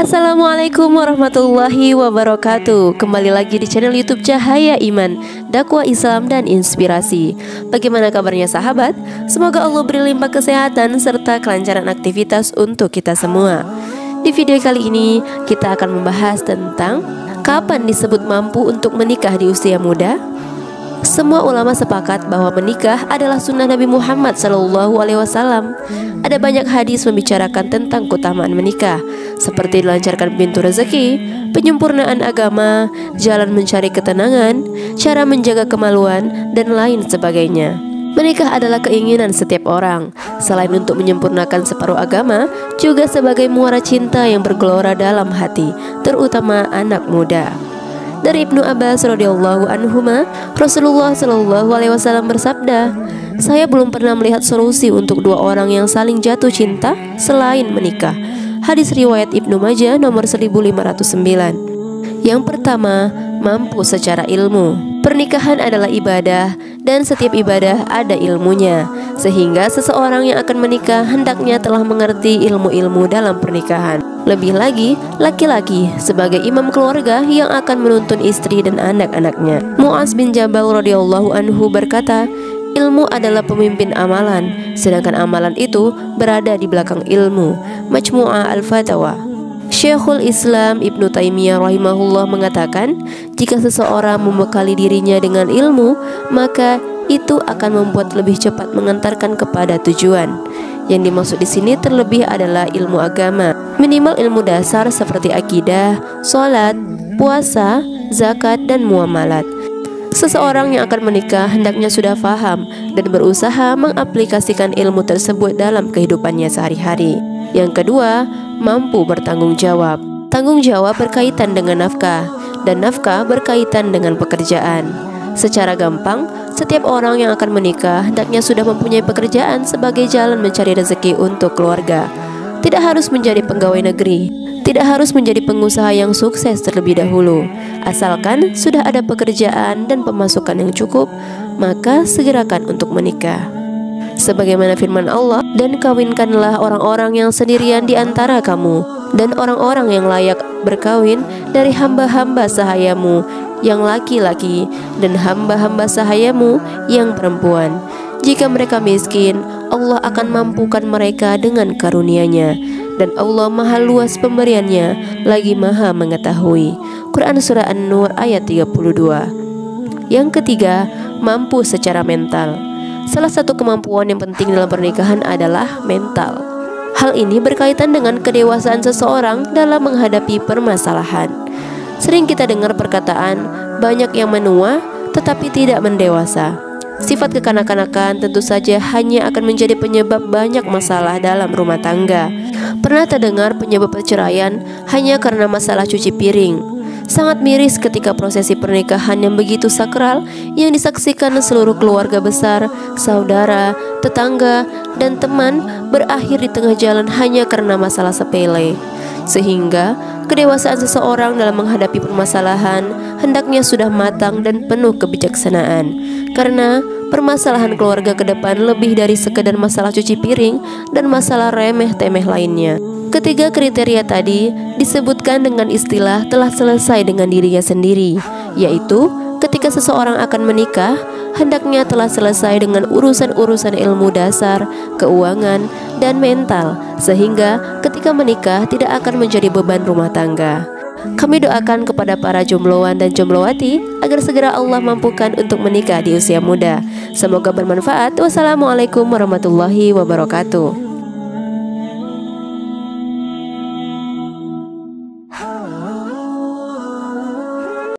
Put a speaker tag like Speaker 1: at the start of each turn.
Speaker 1: Assalamualaikum warahmatullahi wabarakatuh. Kembali lagi di channel YouTube Cahaya Iman, dakwah Islam dan inspirasi. Bagaimana kabarnya sahabat? Semoga Allah beri limpah kesehatan serta kelancaran aktivitas untuk kita semua. Di video kali ini kita akan membahas tentang kapan disebut mampu untuk menikah di usia muda. Semua ulama sepakat bahwa menikah adalah sunnah Nabi Muhammad SAW. Ada banyak hadis membicarakan tentang keutamaan menikah, seperti dilancarkan pintu rezeki, penyempurnaan agama, jalan mencari ketenangan, cara menjaga kemaluan, dan lain sebagainya. Menikah adalah keinginan setiap orang. Selain untuk menyempurnakan separuh agama, juga sebagai muara cinta yang bergelora dalam hati, terutama anak muda. Dari Ibnu Abbas radhiyallahu anhuma, Rasulullah SAW bersabda, "Saya belum pernah melihat solusi untuk dua orang yang saling jatuh cinta selain menikah." Hadis riwayat Ibnu Majah nomor 1509. Yang pertama, mampu secara ilmu. Pernikahan adalah ibadah dan setiap ibadah ada ilmunya, sehingga seseorang yang akan menikah hendaknya telah mengerti ilmu-ilmu dalam pernikahan. Lebih lagi, laki-laki sebagai imam keluarga yang akan menuntun istri dan anak-anaknya. Mu'az bin Jabal radhiyallahu anhu berkata, "Ilmu adalah pemimpin amalan, sedangkan amalan itu berada di belakang ilmu." Majmu'ah Al-Fatawa. Syekhul Islam Ibnu Taimiyah rahimahullah mengatakan, jika seseorang membekali dirinya dengan ilmu, maka itu akan membuat lebih cepat mengantarkan kepada tujuan. Yang dimaksud di sini terlebih adalah ilmu agama, minimal ilmu dasar seperti akidah, sholat, puasa, zakat, dan muamalat. Seseorang yang akan menikah hendaknya sudah paham dan berusaha mengaplikasikan ilmu tersebut dalam kehidupannya sehari-hari. Yang kedua, mampu bertanggung jawab. Tanggung jawab berkaitan dengan nafkah, dan nafkah berkaitan dengan pekerjaan. Secara gampang, setiap orang yang akan menikah hendaknya sudah mempunyai pekerjaan sebagai jalan mencari rezeki untuk keluarga. Tidak harus menjadi pegawai negeri, tidak harus menjadi pengusaha yang sukses terlebih dahulu. Asalkan sudah ada pekerjaan dan pemasukan yang cukup, maka segerakan untuk menikah. Sebagaimana firman Allah, "Dan kawinkanlah orang-orang yang sendirian di antara kamu, dan orang-orang yang layak berkawin dari hamba-hamba sahayamu yang laki-laki, dan hamba-hamba sahayamu yang perempuan. Jika mereka miskin, Allah akan mampukan mereka dengan karunia-Nya, dan Allah maha luas pemberiannya, lagi maha mengetahui." Quran Surah An-Nur ayat 32. Yang ketiga, mampu secara mental. Salah satu kemampuan yang penting dalam pernikahan adalah mental. Hal ini berkaitan dengan kedewasaan seseorang dalam menghadapi permasalahan. Sering kita dengar perkataan, banyak yang menua tetapi tidak mendewasa. Sifat kekanak-kanakan tentu saja hanya akan menjadi penyebab banyak masalah dalam rumah tangga. Pernah terdengar penyebab perceraian hanya karena masalah cuci piring. Sangat miris ketika prosesi pernikahan yang begitu sakral yang disaksikan seluruh keluarga besar, saudara, tetangga, dan teman berakhir di tengah jalan hanya karena masalah sepele. Sehingga kedewasaan seseorang dalam menghadapi permasalahan hendaknya sudah matang dan penuh kebijaksanaan. Karena permasalahan keluarga ke depan lebih dari sekedar masalah cuci piring dan masalah remeh-temeh lainnya. Ketiga kriteria tadi disebutkan dengan istilah telah selesai dengan dirinya sendiri, yaitu ketika seseorang akan menikah, hendaknya telah selesai dengan urusan-urusan ilmu dasar, keuangan, dan mental, sehingga ketika menikah tidak akan menjadi beban rumah tangga. Kami doakan kepada para jombloan dan jomblowati agar segera Allah mampukan untuk menikah di usia muda. Semoga bermanfaat. Wassalamualaikum warahmatullahi wabarakatuh.